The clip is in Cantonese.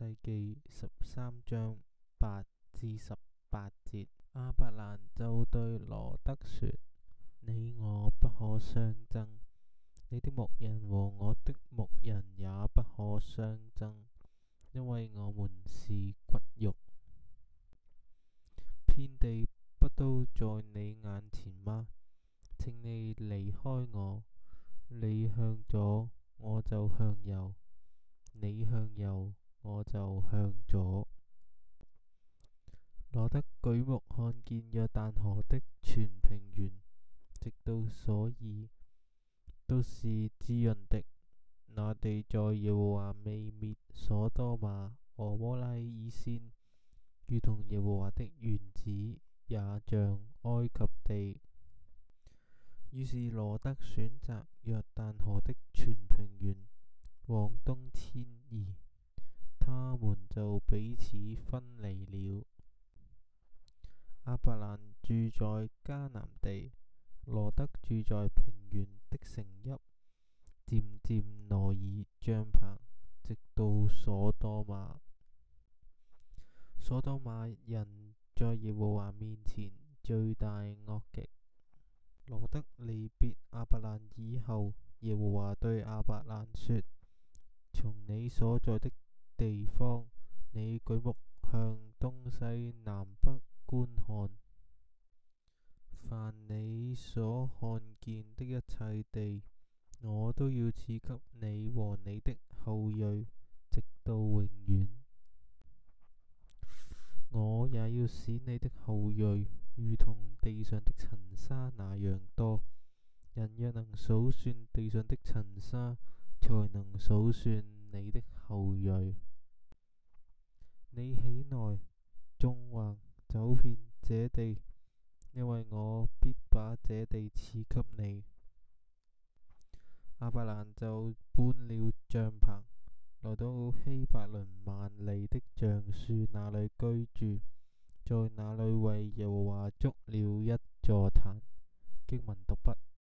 世記13章8至18節。亞伯蘭就對羅得說：你我不可相爭，你的牧人和我的牧人也不可相爭，因為我們是骨肉。遍地不都在你眼前嗎？請你離開我，你向左我就向右，你向右我就向左。羅得舉目看見約旦河的全平原，直到瑣珥，都是滋潤的。那地在耶和華未滅所多瑪、蛾摩拉以先，如同耶和華的園子，也像埃及地。於是羅得選擇約旦河的全平原，往東遷移，他們就彼此分離了。亞伯蘭住在迦南地，羅得住在平原的城邑，漸漸挪移帳棚，直到所多瑪。所多瑪人在耶和華面前罪大惡極。羅得離別亞伯蘭以後，耶和華對亞伯蘭說：從你所在的地方，你舉目向東西南北觀看，凡你所看見的一切地，我都要賜給你和你的後裔，直到永遠。我也要使你的後裔如同地上的塵沙那樣多。人若能數算地上的塵沙，才能數算你的後裔。你起來，縱橫走遍這地，因為我必把這地賜給你。亞伯蘭就搬了帳棚，來到希伯崙萬里的橡樹那裏居住，在那裏為耶和華築了一座壇。經文讀畢。